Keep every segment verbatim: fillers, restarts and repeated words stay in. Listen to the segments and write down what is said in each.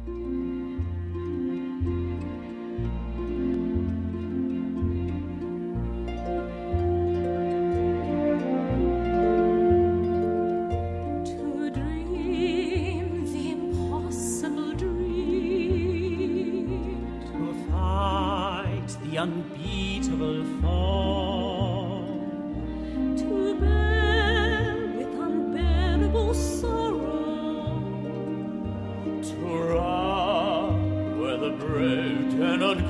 Unbeatable fall, to bear with unbearable sorrow, to run where the brave cannot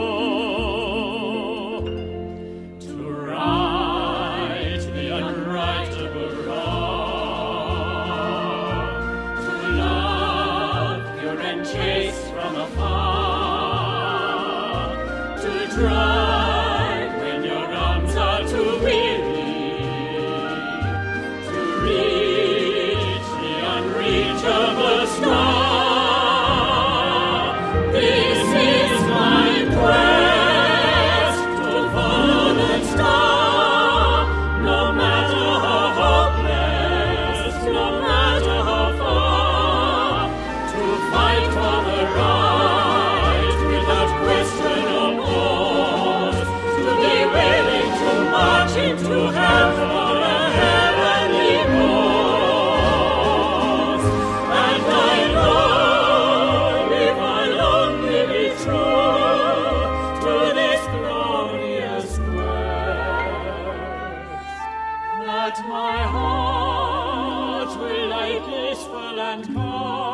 go, to right the unrightable wrong, to love pure and chaste from afar, to drive when your arms are too weary, to reach the unreachable star. This is my quest, to follow that star, no matter how hopeless, no matter how far, to fight for the right without question or pause, to be willing to march into hell for a heavenly cause. And I know, if I'll only be true to this glorious quest, that my heart will lie peaceful and calm.